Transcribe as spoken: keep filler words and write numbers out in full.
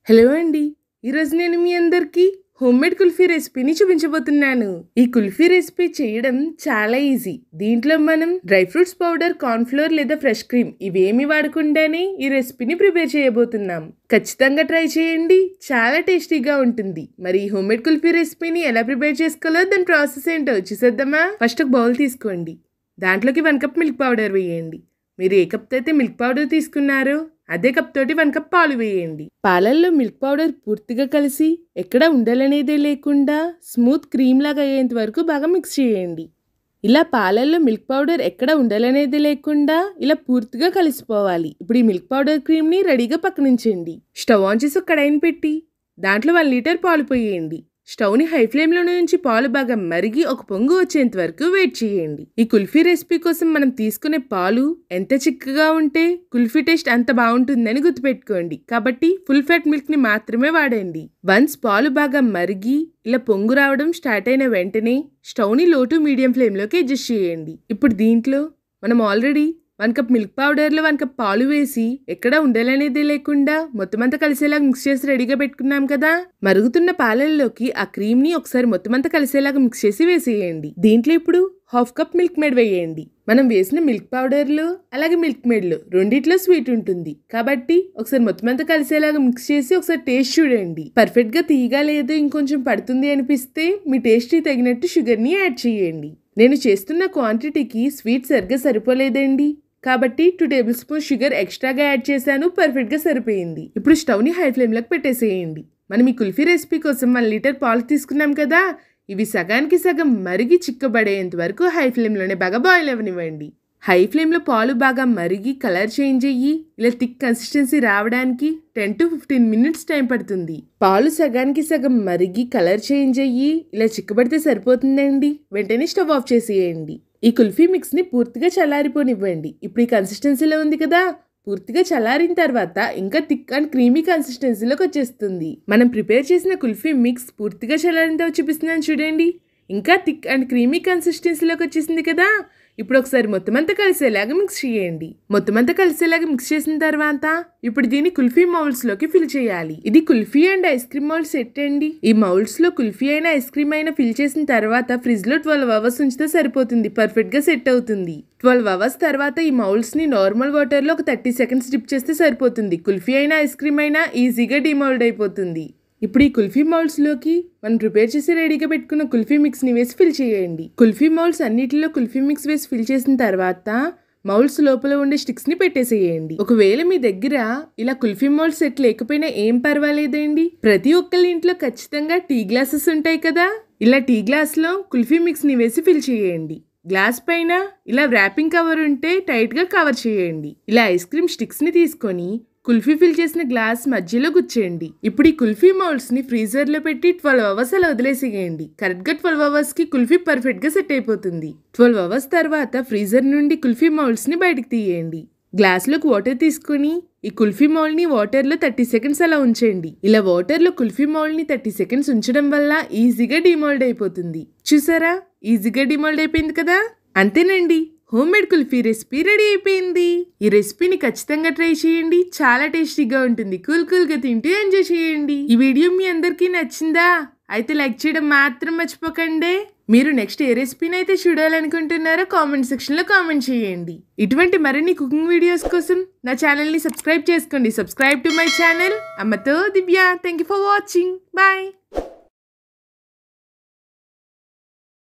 Hello అండి, ఈరోజు నేను మీ అందరికీ హోమ్మేడ్ కుల్ఫీ రెసిపీని చూపించబోతున్నాను. ఈ కుల్ఫీ రెసిపీ చేయడం చాలా ఈజీ. దీంట్లో మనం డ్రై ఫ్రూట్స్ పౌడర్, కార్న్ఫ్లోర్ లేదా ఫ్రెష్ క్రీమ్ ఇవేమి వాడకుండానే ఈ రెసిపీని ప్రిపేర్ చేయబోతున్నాం. ఖచ్చితంగా ట్రై చేయండి, చాలా టేస్టీగా ఉంటుంది. మరి ఈ హోమ్మేడ్ కుల్ఫీ రెసిపీని ఎలా ప్రిపేర్ చేసుకోవాలో దాని ప్రాసెస్ ఏంటో చూసేద్దామా? ఫస్ట్ ఒక బౌల్ తీసుకోండి. దాంట్లోకి వన్ కప్ మిల్క్ పౌడర్ వేయండి. మీరు ఏ కప్ అయితే మిల్క్ పౌడర్ తీసుకున్నారో అదే కప్ తోటి వన్ కప్ పాలు వేయండి. పాలల్లో మిల్క్ పౌడర్ పూర్తిగా కలిసి ఎక్కడ ఉండలనేదే లేకుండా స్మూత్ క్రీమ్ లాగా అయ్యేంత వరకు బాగా మిక్స్ చేయండి. ఇలా పాలల్లో మిల్క్ పౌడర్ ఎక్కడ ఉండలనేది లేకుండా ఇలా పూర్తిగా కలిసిపోవాలి. ఇప్పుడు ఈ మిల్క్ పౌడర్ క్రీమ్ని రెడీగా పక్కనుంచండి. స్టవ్ ఆన్ చేసి ఒక కడాయిని పెట్టి దాంట్లో వన్ లీటర్ పాలు పోయండి. స్టవ్ని హై ఫ్లేమ్లో నుంచి పాలు బాగా మరిగి ఒక పొంగు వచ్చేంత వరకు వెయిట్ చేయండి. ఈ కుల్ఫీ రెసిపీ కోసం మనం తీసుకునే పాలు ఎంత చిక్కగా ఉంటే కుల్ఫీ టేస్ట్ అంత బాగుంటుందని గుర్తుపెట్టుకోండి. కాబట్టి ఫుల్ ఫ్యాట్ మిల్క్ ని మాత్రమే వాడండి. వన్స్ పాలు బాగా మరిగి ఇలా పొంగు రావడం స్టార్ట్ అయిన వెంటనే స్టవ్ని లో టు మీడియం ఫ్లేమ్లోకి అడ్జస్ట్ చేయండి. ఇప్పుడు దీంట్లో మనం ఆల్రెడీ వన్ కప్ మిల్క్ పౌడర్లో వన్ కప్ పాలు వేసి ఎక్కడ ఉండలనేది లేకుండా మొత్తం అంతా కలిసేలాగా మిక్స్ చేసి రెడీగా పెట్టుకున్నాం కదా. మరుగుతున్న పాలల్లోకి ఆ క్రీమ్ ని ఒకసారి మొత్తం అంతా కలిసేలాగా మిక్స్ చేసి వేసేయండి. దీంట్లో ఇప్పుడు హాఫ్ కప్ మిల్క్ మేడ్ వేయండి. మనం వేసిన మిల్క్ పౌడర్లో అలాగే మిల్క్ మేడ్లో రెండిట్లో స్వీట్ ఉంటుంది కాబట్టి ఒకసారి మొత్తం అంతా కలిసేలాగా మిక్స్ చేసి ఒకసారి టేస్ట్ చూడండి. పర్ఫెక్ట్ గా తీయగా లేదు, ఇంకొంచెం పడుతుంది అనిపిస్తే మీ టేస్ట్ తగినట్టు షుగర్ ని యాడ్ చేయండి. నేను చేస్తున్న క్వాంటిటీకి స్వీట్ సరిగ్గా సరిపోలేదండి కాబట్టి టూ టేబుల్ స్పూన్ షుగర్ ఎక్స్ట్రాగా యాడ్ చేశాను. పర్ఫెక్ట్ గా సరిపోయింది. ఇప్పుడు స్టవ్ ని హై ఫ్లేమ్ లోకి పెట్టేసేయండి. మనం ఈ కుల్ఫీ రెసిపీ కోసం వన్ లీటర్ పాలు తీసుకున్నాం కదా, ఇవి సగానికి సగం మరిగి చిక్కబడేంత వరకు హై ఫ్లేమ్ లోనే బాగా బాయిల్ అవ్వనివ్వండి. హై ఫ్లేమ్లో పాలు బాగా మరిగి కలర్ చేంజ్ అయ్యి ఇలా థిక్ కన్సిస్టెన్సీ రావడానికి ten to fifteen minutes time పడుతుంది. పాలు సగానికి సగం మరిగి కలర్ చేంజ్ అయ్యి ఇలా చిక్కబడితే సరిపోతుందండి. వెంటనే స్టవ్ ఆఫ్ చేసేయండి. ఈ కుల్ఫీ మిక్స్ని పూర్తిగా చల్లారిపోనివ్వండి. ఇప్పుడు ఈ కన్సిస్టెన్సీలో ఉంది కదా, పూర్తిగా చల్లారిన తర్వాత ఇంకా థిక్ అండ్ క్రీమీ కన్సిస్టెన్సీలోకి వచ్చేస్తుంది. మనం ప్రిపేర్ చేసిన కుల్ఫీ మిక్స్ పూర్తిగా చల్లారిన తర్వాత చూపిస్తున్నాను చూడండి. ఇంకా థిక్ అండ్ క్రీమీ కన్సిస్టెన్సీలోకి వచ్చేసింది కదా. ఇప్పుడు ఒకసారి మొత్తం అంతా కలిసేలాగా మిక్స్ చేయండి. మొత్తం అంతా కలిసేలాగా మిక్స్ చేసిన తర్వాత ఇప్పుడు దీన్ని కుల్ఫీ మౌల్డ్స్ లోకి ఫిల్ చేయాలి. ఇది kulfi and ice cream mould set అండి. ఈ మౌల్డ్స్ లో కుల్ఫీ అయినా ఐస్ క్రీమ్ అయినా ఫిల్ చేసిన తర్వాత ఫ్రిడ్జ్ లో ట్వెల్వ్ అవర్స్ ఉంచితే సరిపోతుంది. పర్ఫెక్ట్ గా సెట్ అవుతుంది. ట్వెల్వ్ అవర్స్ తర్వాత ఈ మౌల్డ్స్ ని నార్మల్ వాటర్ లో ఒక థర్టీ సెకండ్స్ డిప్ చేస్తే సరిపోతుంది. కుల్ఫీ అయినా ఐస్ క్రీమ్ అయినా ఈజీగా డిమౌల్డ్ అయిపోతుంది. ఇప్పుడు ఈ కుల్ఫీ మౌల్డ్స్ లోకి మనం ప్రిపేర్ చేసి రెడీగా పెట్టుకున్న కుల్ఫీ మిక్స్ ని వేసి ఫిల్ చేయండి. కుల్ఫీ మౌల్డ్స్ అన్నిటిలో కుల్ఫీ మిక్స్ వేసి ఫిల్ చేసిన తర్వాత మౌల్డ్స్ లోపల ఉండే స్టిక్స్ ని పెట్టేసేయండి. ఒకవేళ మీ దగ్గర ఇలా కుల్ఫీ మౌల్డ్ సెట్ లేకపోయినా ఏం పర్వాలేదండి. ప్రతి ఒక్కరి ఇంట్లో ఖచ్చితంగా టీ గ్లాసెస్ ఉంటాయి కదా. ఇలా టీ గ్లాస్ లో కుల్ఫీ మిక్స్ ని వేసి ఫిల్ చేయండి. గ్లాస్ పైన ఇలా ర్యాపింగ్ కవర్ ఉంటే టైట్ గా కవర్ చేయండి. ఇలా ఐస్ క్రీమ్ స్టిక్స్ ని తీసుకొని కుల్ఫీ ఫిల్ చేసిన గ్లాస్ మధ్యలో గుచ్చేయండి. ఇప్పుడు ఈ కుల్ఫీ మౌల్డ్స్ ని ఫ్రీజర్ లో పెట్టి ట్వెల్వ్ అవర్స్ అలా వదిలేసేయండి. కరెక్ట్ గా ట్వెల్వ్ అవర్స్ కి కుల్ఫీ పర్ఫెక్ట్ గా సెట్ అయిపోతుంది. ట్వెల్వ్ అవర్స్ తర్వాత ఫ్రీజర్ నుండి కుల్ఫీ మౌల్డ్స్ ని బయటకు తీయండి. గ్లాస్ లోకి వాటర్ తీసుకుని ఈ కుల్ఫీ మౌల్డ్ ని వాటర్ లో థర్టీ సెకండ్స్ అలా ఉంచండి. ఇలా వాటర్ లో కుల్ఫీ మౌల్డ్ ని థర్టీ సెకండ్స్ ఉంచడం వల్ల ఈజీగా డిమోల్డ్ అయిపోతుంది. చూసారా, ఈజీగా డిమోల్డ్ అయిపోయింది కదా. అంతేనండి, home made kulfi recipe ready అయిపోయింది. ఈ రెసిపీని ఖచ్చితంగా ట్రై చేయండి, చాలా టేస్టీగా ఉంటుంది. కూల్ కూల్ గా తింటూ ఎంజాయ్ చేయండి. ఈ వీడియో మీ అందరికీ నచ్చిందా? అయితే లైక్ చేయడం మాత్రం మర్చిపోకండి. మీరు నెక్స్ట్ ఏ రెసిపీని అయితే చూడాలనుకుంటున్నారో కామెంట్ సెక్షన్ లో కామెంట్ చేయండి. ఇటువంటి మరిన్ని కుకింగ్ వీడియోస్ కోసం నా ఛానల్ ని సబ్స్క్రైబ్ చేసుకోండి. సబ్స్క్రైబ్ టు మై ఛానల్ అమ్మతో Divya. Thank you for watching. Bye.